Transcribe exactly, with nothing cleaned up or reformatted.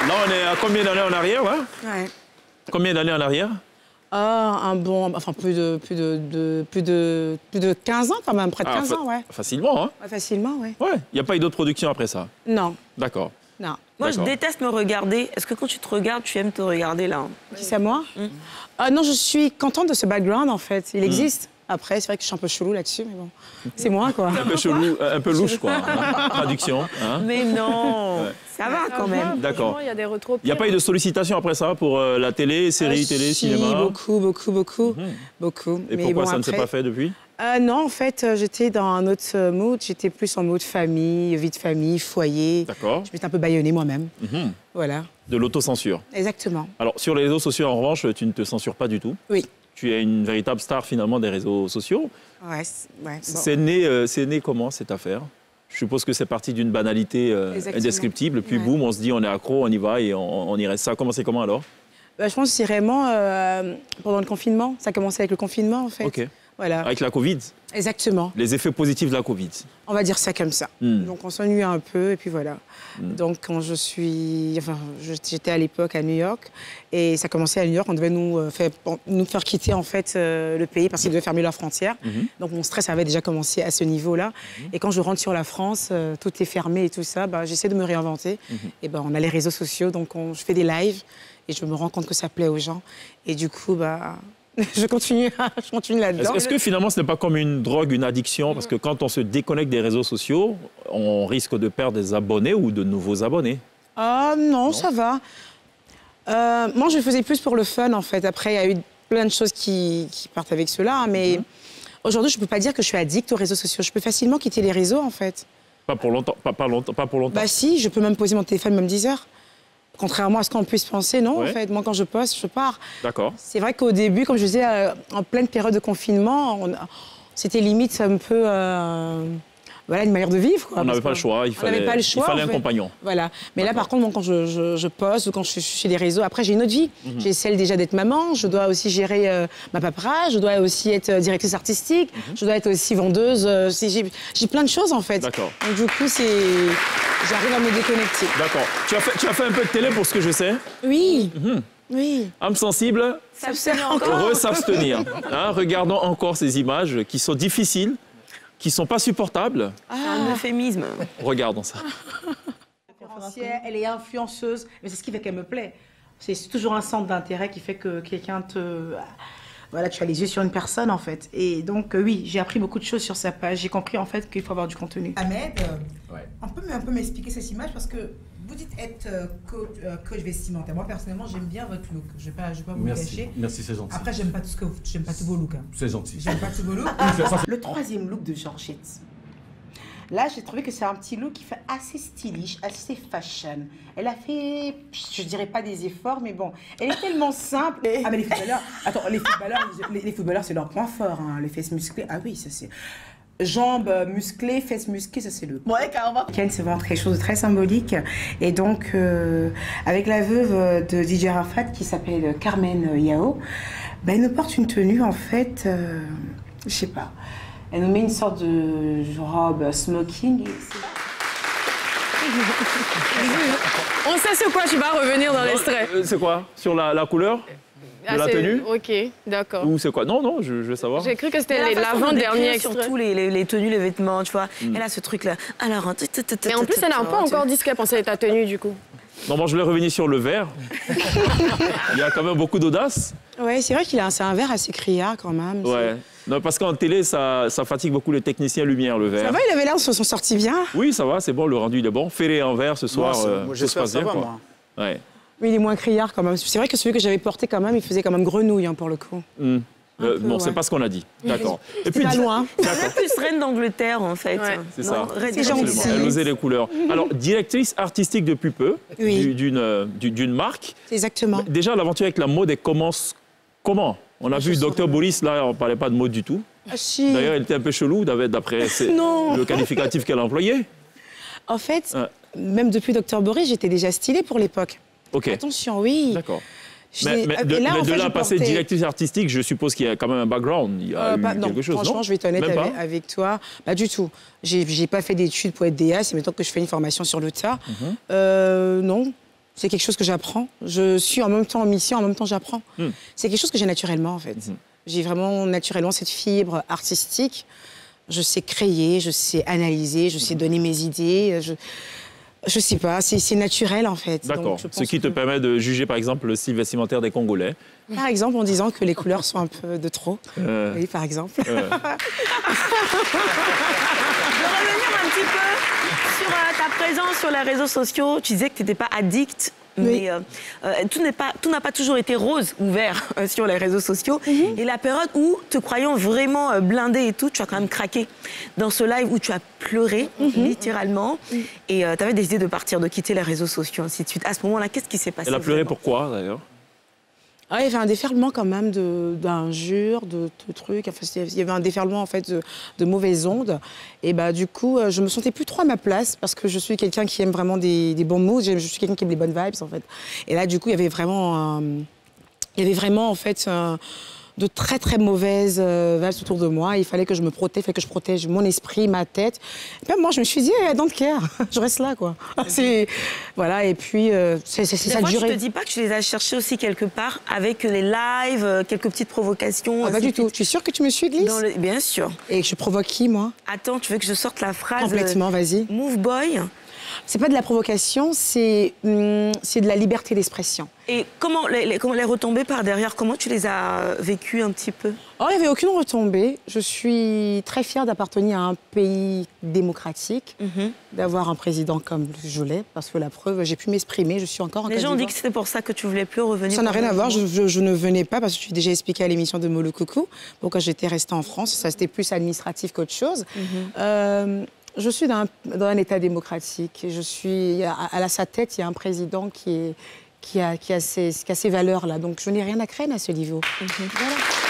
Là, on est à combien d'années en arrière, là? Ouais. Combien d'années en arrière? Ah, un bon... Enfin, plus de, plus de, de, plus de, plus de quinze ans, quand même. Près de quinze ah, ans, ouais. Facilement, hein? Ouais, facilement, ouais. Ouais. Il n'y a pas eu d'autres productions après ça? Non. D'accord. Non. Moi, je déteste me regarder. Est-ce que quand tu te regardes, tu aimes te regarder, là? Qui c'est, moi? mm. Ah non, je suis contente de ce background, en fait. Il existe. Mm. Après, c'est vrai que je suis un peu chelou là-dessus, mais bon, c'est moi, quoi. Un peu chelou, un peu louche, quoi. Hein? Traduction. Hein? Mais non, ouais. Ça va quand même. D'accord. Il y a des retros. Il n'y a pas eu de sollicitation après ça pour euh, la télé, séries, ah, télé, si, cinéma? beaucoup, beaucoup, beaucoup, mm-hmm. beaucoup. Et mais pourquoi bon, ça après... ne s'est pas fait depuis? euh, Non, en fait, j'étais dans un autre mood. J'étais plus en mode famille, vie de famille, foyer. D'accord. Je m'étais un peu bâillonnée moi-même. Mm-hmm. Voilà. De l'autocensure. Exactement. Alors, sur les réseaux sociaux, en revanche, tu ne te censures pas du tout? Oui. Tu es une véritable star, finalement, des réseaux sociaux. Ouais, ouais, bon. C'est né, euh, c'est né comment, cette affaire? Je suppose que c'est parti d'une banalité euh, indescriptible. Puis, ouais. boum, on se dit, on est accro, on y va et on, on y reste. Ça a commencé comment, alors? Bah, je pense que c'est vraiment euh, pendant le confinement. Ça a commencé avec le confinement, en fait. OK. Voilà. Avec la Covid? Exactement. Les effets positifs de la Covid? On va dire ça comme ça. Mm. Donc, on s'ennuie un peu, et puis voilà. Mm. Donc, quand je suis... Enfin, j'étais à l'époque à New York, et ça commençait à New York. On devait nous, euh, faire, nous faire quitter, en fait, euh, le pays parce qu'ils devaient fermer leurs frontières. Mm-hmm. Donc, mon stress avait déjà commencé à ce niveau-là. Mm-hmm. Et quand je rentre sur la France, euh, tout est fermé et tout ça, bah, j'essaie de me réinventer. Mm-hmm. Et ben, on a les réseaux sociaux, donc on, je fais des lives, et je me rends compte que ça plaît aux gens. Et du coup, bah... je continue, je continue là-dedans. Est-ce, est-ce que finalement, ce n'est pas comme une drogue, une addiction? Parce que quand on se déconnecte des réseaux sociaux, on risque de perdre des abonnés ou de nouveaux abonnés. Ah non, non, ça va. Euh, moi, je le faisais plus pour le fun, en fait. Après, il y a eu plein de choses qui, qui partent avec cela. Mais mm-hmm. aujourd'hui, je ne peux pas dire que je suis addict aux réseaux sociaux. Je peux facilement quitter les réseaux, en fait. Pas pour longtemps? Pas, pas, longtemps, pas pour longtemps? Bah si, je peux même poser mon téléphone même dix heures. Contrairement à ce qu'on puisse penser, non, ouais. en fait. Moi, quand je poste, je pars. D'accord. C'est vrai qu'au début, comme je disais, euh, en pleine période de confinement, on, c'était limite un peu... Euh, voilà, une manière de vivre. Quoi, on n'avait pas le choix, il fallait, pas le choix, il fallait en fait. un compagnon. Voilà. Mais D'accord. là, par contre, bon, quand je, je, je poste ou quand je suis chez les réseaux, après, j'ai une autre vie. Mm-hmm. J'ai celle déjà d'être maman, je dois aussi gérer euh, ma paperasse, je dois aussi être euh, directrice artistique, mm-hmm. je dois être aussi vendeuse. Euh, j'ai, j'ai plein de choses, en fait. D'accord. Donc, du coup, c'est... j'arrive à me déconnecter. D'accord. Tu as, fait, tu as fait un peu de télé pour ce que je sais? Oui. Mm-hmm. Oui. Âme sensible, s'abstenir encore. Heureux s'abstenir. Hein, regardons encore ces images qui sont difficiles, qui ne sont pas supportables. Ah. C'est un euphémisme. Regardons ça. Elle est influenceuse, mais c'est ce qui fait qu'elle me plaît. C'est toujours un centre d'intérêt qui fait que quelqu'un te... Voilà, tu as les yeux sur une personne, en fait. Et donc, euh, oui, j'ai appris beaucoup de choses sur sa page. J'ai compris, en fait, qu'il faut avoir du contenu. Ahmed, euh, ouais. on peut un peu m'expliquer cette image parce que vous dites être euh, coach, euh, coach vestimentaire. Moi, personnellement, j'aime bien votre look. Je ne vais pas, je vais pas vous Merci. cacher. Merci, c'est gentil. Après, j'aime pas tout ce que vous... j'aime pas tous vos looks. Hein. C'est gentil. J'aime pas tous vos looks. Le troisième look de Georgette. Là, j'ai trouvé que c'est un petit look qui fait assez stylish, assez fashion. Elle a fait, je dirais pas des efforts, mais bon, elle est tellement simple. Ah, mais les footballeurs, attends, les footballeurs, les, les footballeurs, c'est leur point fort, hein, les fesses musclées. Ah oui, ça c'est... Jambes musclées, fesses musclées, ça c'est le... Ouais, carrément. Ken, c'est vraiment quelque chose de très symbolique. Et donc, euh, avec la veuve de D J Arafat, qui s'appelle Carmen Yao, ben, elle nous porte une tenue, en fait, euh, je sais pas... Elle nous met une sorte de robe smoking. Et on sait sur quoi tu vas revenir dans l'extrait. Euh, c'est quoi? Sur la, la couleur de ah, la tenue? Ok, d'accord. Ou c'est quoi? Non, non, je, je veux savoir. J'ai cru que c'était l'avant-dernier extrait. Surtout les, les, les tenues, les vêtements, tu vois. Mm. Elle a ce truc-là. Alors, mais en plus, elle n'a pas encore dit ce qu'elle pensait de ta tenue, du coup. Non, bon, je vais revenir sur le verre. Il y a quand même beaucoup d'audace. Oui, c'est vrai qu'il a c'est un verre assez criard quand même. Ouais. Non, parce qu'en télé, ça, ça fatigue beaucoup les techniciens lumière, le verre. Ça va, il avait l'air, ils se sont sortis bien. Oui, ça va, c'est bon, le rendu, il est bon. Ferré en verre ce soir, moi, euh, moi, j'espère ça va, moi. Ouais. Mais il est moins criard quand même. C'est vrai que celui que j'avais porté quand même, il faisait quand même grenouille hein, pour le coup. Mm. Euh, non, ouais. c'est pas ce qu'on a dit. D'accord. Et puis, pas loin. C'est plus reine d'Angleterre, en fait. Ouais. C'est ça. C'est gentil. Elle osait les couleurs. Alors, directrice artistique depuis peu, oui. d'une d'une marque. Exactement. Déjà, l'aventure avec la mode, elle commence comment? On a je vu Docteur Boris, là, on ne parlait pas de mode du tout. Ah, si. D'ailleurs, elle était un peu chelou, d'après le qualificatif qu'elle employait. En fait, ouais. même depuis Docteur Boris, j'étais déjà stylée pour l'époque. OK. Attention, oui. D'accord. Mais, mais de là, mais de fait, là à passer portais... directrice artistique, je suppose qu'il y a quand même un background. Il y a euh, eu pas, quelque non, chose, franchement, non je vais être honnête avec, avec toi. Pas du tout. J'ai pas fait d'études pour être D A. C'est maintenant que je fais une formation sur le tas. Mm-hmm. euh, non. C'est quelque chose que j'apprends. Je suis en même temps en mission, en même temps j'apprends. Mm. C'est quelque chose que j'ai naturellement, en fait. Mm. J'ai vraiment naturellement cette fibre artistique. Je sais créer, je sais analyser, je sais donner mes idées. Je... Je sais pas, c'est naturel en fait. D'accord, ce qui te que... permet de juger par exemple le style vestimentaire des Congolais. Par exemple en disant que les couleurs sont un peu de trop. Euh... Oui, par exemple. Euh... Je vais revenir un petit peu sur euh, ta présence sur les réseaux sociaux. Tu disais que tu n'étais pas addict. Oui. Mais euh, euh, tout n'est pas, tout n'a pas toujours été rose ou vert euh, sur les réseaux sociaux. Mm-hmm. Et la période où, te croyant vraiment euh, blindée et tout, tu as quand même craqué dans ce live où tu as pleuré, mm-hmm. littéralement. Mm-hmm. Et euh, tu avais décidé de partir, de quitter les réseaux sociaux, ainsi de suite. À ce moment-là, qu'est-ce qui s'est passé? Elle a pleuré pourquoi, d'ailleurs? Ah, il y avait un déferlement quand même d'injures, de, de, de trucs. Enfin, il y avait un déferlement en fait de, de mauvaises ondes. Et bah du coup, je me sentais plus trop à ma place parce que je suis quelqu'un qui aime vraiment des, des bons moods. Je suis quelqu'un qui aime les bonnes vibes en fait. Et là, du coup, il y avait vraiment, euh, il y avait vraiment en fait euh, de très très mauvaises euh, vibes autour de moi. Il fallait que je me protège, il fallait que je protège mon esprit, ma tête. Et puis moi, je me suis dit, I don't care, je reste là quoi. C'est voilà. Et puis euh, c'est ça a duré. Je te dis pas que tu les as cherchés aussi quelque part avec les lives, quelques petites provocations. Ah, pas du tout. Tu es sûre que tu me suis glisse? Le... Bien sûr. Et je provoque qui moi? Attends, tu veux que je sorte la phrase? Complètement, vas-y. Move boy. C'est pas de la provocation, c'est hum, c'est de la liberté d'expression. Et comment les, les, comment les retombées par derrière, comment tu les as vécues un petit peu? Oh, il n'y avait aucune retombée. Je suis très fière d'appartenir à un pays démocratique, mm-hmm. d'avoir un président comme je l'ai, parce que la preuve, j'ai pu m'exprimer, je suis encore en Côte d'Ivoire. Les gens ont dit que c'était pour ça que tu voulais plus revenir. Ça n'a rien à voir, je, je, je ne venais pas, parce que je t'ai déjà expliqué à l'émission de Molo Coucou, pourquoi j'étais restée en France, ça c'était plus administratif qu'autre chose. Mm-hmm. euh, Je suis dans un, dans un État démocratique. Je suis, à, à sa tête, il y a un président qui, est, qui, a, qui, a, ces, qui a ces valeurs-là. Donc, je n'ai rien à craindre à ce niveau. Mm-hmm. Voilà.